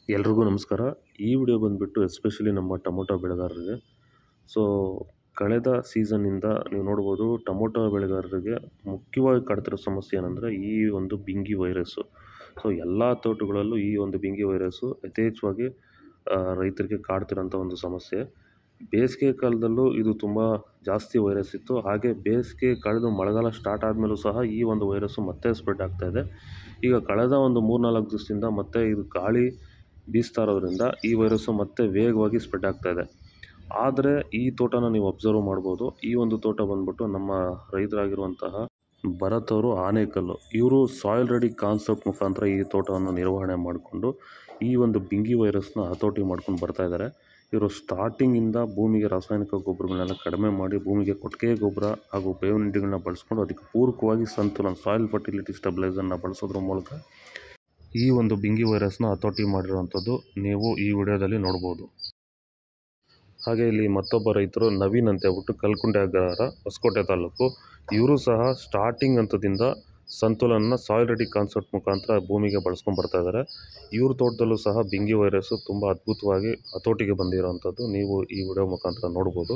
ಎಲ್ರಿಗೂ ನಮಸ್ಕಾರ. ಈ ವಿಡಿಯೋ ಬಂದುಬಿಟ್ಟು ಎಸ್ಪೆಷಲಿ ನಮ್ಮ ಟೊಮೊಟೊ ಬೆಳೆಗಾರರಿಗೆ. ಸೊ ಕಳೆದ ಸೀಸನ್ನಿಂದ ನೀವು ನೋಡ್ಬೋದು ಟೊಮೊಟೊ ಬೆಳೆಗಾರರಿಗೆ ಮುಖ್ಯವಾಗಿ ಕಾಡ್ತಿರೋ ಸಮಸ್ಯೆ ಏನಂದರೆ ಈ ಒಂದು ಬಿಂಗಿ ವೈರಸ್ಸು. ಸೊ ಎಲ್ಲ ತೋಟಗಳಲ್ಲೂ ಈ ಒಂದು ಬಿಂಗಿ ವೈರಸ್ಸು ಯಥೇಚ್ಛವಾಗಿ ರೈತರಿಗೆ ಕಾಡ್ತಿರೋಂಥ ಒಂದು ಸಮಸ್ಯೆ. ಬೇಸಿಗೆ ಕಾಲದಲ್ಲೂ ಇದು ತುಂಬ ಜಾಸ್ತಿ ವೈರಸ್ ಇತ್ತು. ಹಾಗೆ ಬೇಸಿಗೆ ಕಳೆದು ಮಳೆಗಾಲ ಸ್ಟಾರ್ಟ್ ಆದಮೇಲೂ ಸಹ ಈ ಒಂದು ವೈರಸ್ಸು ಮತ್ತೆ ಸ್ಪ್ರೆಡ್ ಆಗ್ತಾಯಿದೆ. ಈಗ ಕಳೆದ ಒಂದು 3-4 ದಿವಸದಿಂದ ಮತ್ತೆ ಇದು ಗಾಳಿ ಬೀಸ್ತಾ ಇರೋದ್ರಿಂದ ಈ ವೈರಸ್ಸು ಮತ್ತೆ ವೇಗವಾಗಿ ಸ್ಪ್ರೆಡ್ ಆಗ್ತಾಯಿದೆ. ಆದರೆ ಈ ತೋಟನ ನೀವು ಅಬ್ಸರ್ವ್ ಮಾಡ್ಬೋದು. ಈ ಒಂದು ತೋಟ ಬಂದ್ಬಿಟ್ಟು ನಮ್ಮ ರೈತರಾಗಿರುವಂತಹ ಭರತ್ ಅವರು ಆನೇಕಲ್ಲು. ಇವರು ಸಾಯಿಲ್ ರೆಡಿ ಕಾನ್ಸೆಪ್ಟ್ ಮುಖಾಂತರ ಈ ತೋಟವನ್ನು ನಿರ್ವಹಣೆ ಮಾಡಿಕೊಂಡು ಈ ಒಂದು ಬಿಂಗಿ ವೈರಸ್ನ ಹತೋಟಿ ಮಾಡ್ಕೊಂಡು ಬರ್ತಾಯಿದ್ದಾರೆ. ಇವರು ಸ್ಟಾರ್ಟಿಂಗಿಂದ ಭೂಮಿಗೆ ರಾಸಾಯನಿಕ ಗೊಬ್ಬರಗಳನ್ನೆಲ್ಲ ಕಡಿಮೆ ಮಾಡಿ ಭೂಮಿಗೆ ಕೊಟ್ಟಿಗೆ ಗೊಬ್ಬರ ಹಾಗೂ ಬೇವಿನ ಹಿಂಡಿಗಳನ್ನ ಬಳಸ್ಕೊಂಡು ಅದಕ್ಕೆ ಪೂರಕವಾಗಿ ಸಂತುಲನ ಸಾಯಿಲ್ ಫರ್ಟಿಲಿಟಿ ಸ್ಟೆಬಿಲೈಸರ್ನ ಬಳಸೋದ್ರ ಮೂಲಕ ಈ ಒಂದು ಬಿಂಗಿ ವೈರಸ್ನ ಹತೋಟಿ ಮಾಡಿರುವಂಥದ್ದು ನೀವು ಈ ವಿಡಿಯೋದಲ್ಲಿ ನೋಡ್ಬೋದು. ಹಾಗೆ ಇಲ್ಲಿ ಮತ್ತೊಬ್ಬ ರೈತರು ನವೀನ್ ಅಂತ ಹೇಳ್ಬಿಟ್ಟು ಕಲ್ಕುಂಟೆ ಅಗ್ರಹಾರ, ಹೊಸಕೋಟೆ ತಾಲೂಕು. ಇವರು ಸಹ ಸ್ಟಾರ್ಟಿಂಗ್ ಹಂತದಿಂದ ಸಂತುಲನ ಸಾಯಿಲ್ ರೆಡಿ ಕಾನ್ಸೆಪ್ಟ್ ಮುಖಾಂತರ ಭೂಮಿಗೆ ಬಳಸ್ಕೊಂಡು ಬರ್ತಾ ಇದ್ದಾರೆ. ಇವ್ರ ತೋಟದಲ್ಲೂ ಸಹ ಬಿಂಗಿ ವೈರಸ್ಸು ತುಂಬ ಅದ್ಭುತವಾಗಿ ಹತೋಟಿಗೆ ಬಂದಿರೋವಂಥದ್ದು ನೀವು ಈ ವಿಡಿಯೋ ಮುಖಾಂತರ ನೋಡ್ಬೋದು.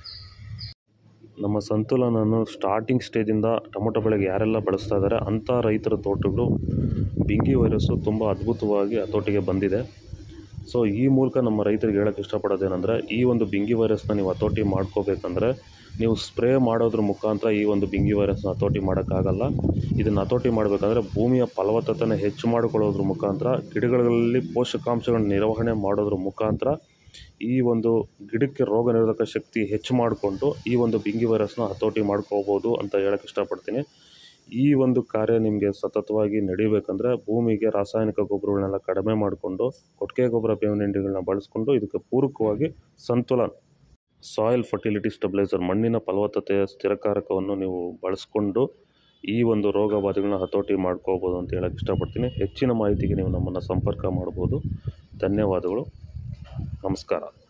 ನಮ್ಮ ಸಂತುಲನನ್ನು ಸ್ಟಾರ್ಟಿಂಗ್ ಸ್ಟೇಜಿಂದ ಟೊಮೊಟೊ ಬೆಳೆಗೆ ಯಾರೆಲ್ಲ ಬಳಸ್ತಾ ಇದ್ದಾರೆ ಅಂಥ ರೈತರ ತೋಟಗಳು ಬಿಂಗಿ ವೈರಸ್ಸು ತುಂಬ ಅದ್ಭುತವಾಗಿ ಹತೋಟಿಗೆ ಬಂದಿದೆ. ಸೊ ಈ ಮೂಲಕ ನಮ್ಮ ರೈತರಿಗೆ ಹೇಳೋಕ್ಕೆ ಇಷ್ಟಪಡೋದೇನೆಂದರೆ ಈ ಒಂದು ಬಿಂಗಿ ವೈರಸ್ನ ನೀವು ಹತೋಟಿ ಮಾಡ್ಕೋಬೇಕಂದ್ರೆ ನೀವು ಸ್ಪ್ರೇ ಮಾಡೋದ್ರ ಮುಖಾಂತರ ಈ ಒಂದು ಬಿಂಗಿ ವೈರಸ್ನ ಹತೋಟಿ ಮಾಡೋಕ್ಕಾಗಲ್ಲ. ಇದನ್ನು ಹತೋಟಿ ಮಾಡಬೇಕಂದ್ರೆ ಭೂಮಿಯ ಫಲವತ್ತತೆನ ಹೆಚ್ಚು ಮಾಡಿಕೊಳ್ಳೋದ್ರ ಮುಖಾಂತರ, ಗಿಡಗಳಲ್ಲಿ ಪೋಷಕಾಂಶಗಳನ್ನ ನಿರ್ವಹಣೆ ಮಾಡೋದ್ರ ಮುಖಾಂತರ ಈ ಒಂದು ಗಿಡಕ್ಕೆ ರೋಗ ನಿರೋಧಕ ಶಕ್ತಿ ಹೆಚ್ಚು ಮಾಡಿಕೊಂಡು ಈ ಒಂದು ಬಿಂಗಿ ವೈರಸ್ನ ಹತೋಟಿ ಮಾಡ್ಕೋಬೋದು ಅಂತ ಹೇಳೋಕ್ಕೆ ಇಷ್ಟಪಡ್ತೀನಿ. ಈ ಒಂದು ಕಾರ್ಯ ನಿಮಗೆ ಸತತವಾಗಿ ನಡಿಬೇಕಂದ್ರೆ ಭೂಮಿಗೆ ರಾಸಾಯನಿಕ ಗೊಬ್ಬರಗಳನ್ನೆಲ್ಲ ಕಡಿಮೆ ಮಾಡಿಕೊಂಡು ಕೊಟ್ಟಿಗೆ ಗೊಬ್ಬರ ಬೇವಿನ ಹಿಂಡಿಗಳನ್ನ ಬಳಸ್ಕೊಂಡು ಇದಕ್ಕೆ ಪೂರಕವಾಗಿ ಸಂತುಲನ ಸಾಯಿಲ್ ಫರ್ಟಿಲಿಟಿ ಸ್ಟೆಬಿಲೈಸರ್ ಮಣ್ಣಿನ ಫಲವತ್ತತೆಯ ಸ್ಥಿರಕಾರಕವನ್ನು ನೀವು ಬಳಸ್ಕೊಂಡು ಈ ಒಂದು ರೋಗ ಬಾಧೆಗಳನ್ನ ಹತೋಟಿ ಮಾಡ್ಕೋಬೋದು ಅಂತ ಹೇಳೋಕ್ಕೆ ಇಷ್ಟಪಡ್ತೀನಿ. ಹೆಚ್ಚಿನ ಮಾಹಿತಿಗೆ ನೀವು ನಮ್ಮನ್ನು ಸಂಪರ್ಕ ಮಾಡ್ಬೋದು. ಧನ್ಯವಾದಗಳು. ನಮಸ್ಕಾರ.